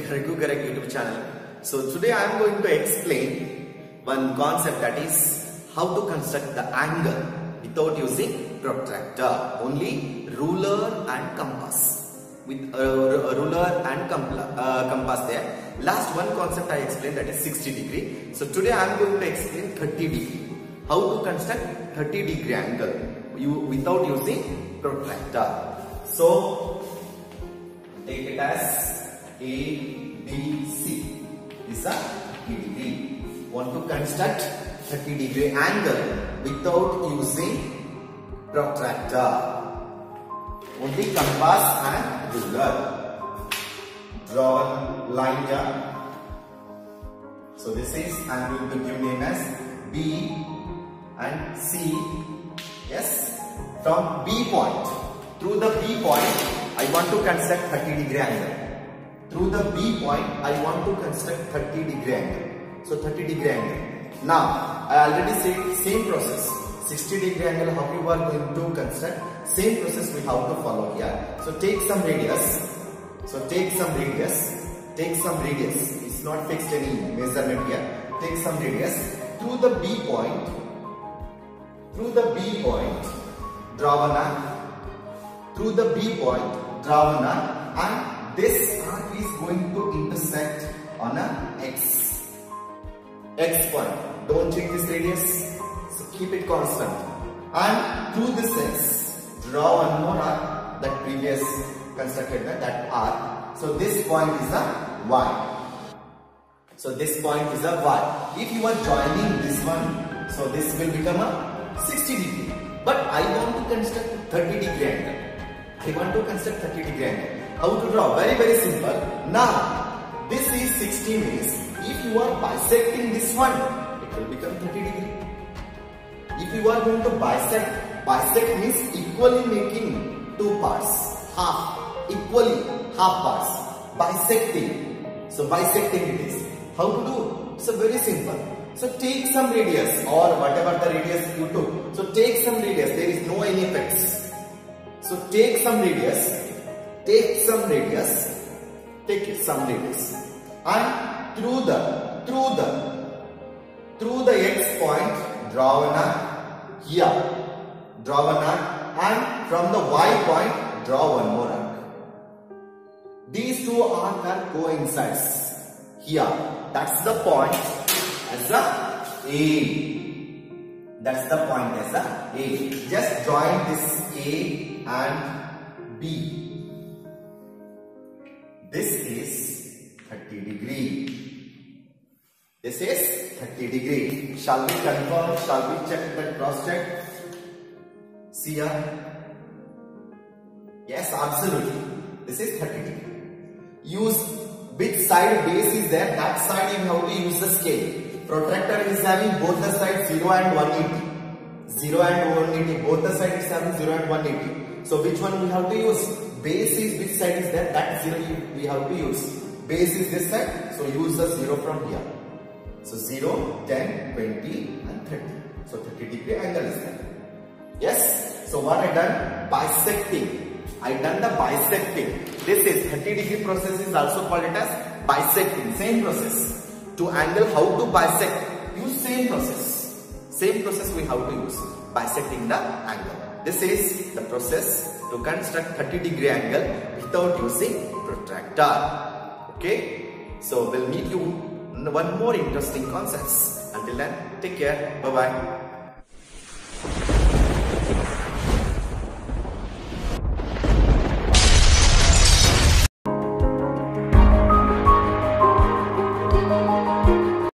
Raghu Correct YouTube channel. So today I am going to explain one concept, that is how to construct the angle without using protractor. Only ruler and compass. With a ruler and compass there. Last one concept I explained, that is 60 degree. So today I am going to explain 30 degree. How to construct 30 degree angle without using protractor. So take it as A, B, C. This is a degree. Want to construct 30 degree angle without using protractor. Only compass and ruler. Draw a line here. So this is, I am going to give name as B and C. Yes. From B point. Through the B point, I want to construct 30 degree angle. Through the B point, I want to construct 30 degree angle. So 30 degree angle. Now, I already said same process. 60 degree angle, how you are going to construct? Same process we have to follow here. So take some radius. Take some radius. It's not fixed any measurement here. Take some radius. Through the B point, draw an arc. Through the B point, draw an arc, and this arc is going to intersect on a X point. Don't change this radius, so keep it constant. And through this X, draw one more arc that previous constructed that arc. So this point is a Y. So this point is a Y. If you are joining this one, so this will become a 60 degree. But I want to construct 30 degree angle. How to draw? Very simple. Now, this is 60 means if you are bisecting this one, it will become 30 degree. If you are going to bisect means equally making two parts, half parts. Bisecting. So bisecting it is. How to do? So very simple. So take some radius or whatever the radius you took. So take some radius. There is no any effects. So take some radius, and through the X point, draw an arc here, and from the Y point, draw one more arc. These two arcs are coincides here. That's the point as A. Just join this A and B. This is 30 degree. Shall we confirm? Shall we check and cross check? See here. Yes, absolutely. This is 30 degree. Use which side base is there, that side you have to use the scale. Protractor is having both the sides 0 and 180. 0 and 180. Both the sides is having 0 and 180. So which one we have to use? Base is which side is there? That 0 we have to use. Base is this side. So use the 0 from here. So 0, 10, 20 and 30. So 30 degree angle is there. Yes. So what I done? Bisecting. I done the bisecting. This is 30 degree process is also called it as bisecting. Same process. To angle, how to bisect? Use same process. Same process we have to use. Bisecting the angle. This is the process to construct 30 degree angle without using protractor. Okay? So we'll meet you in one more interesting concepts. Until then, take care. Bye bye.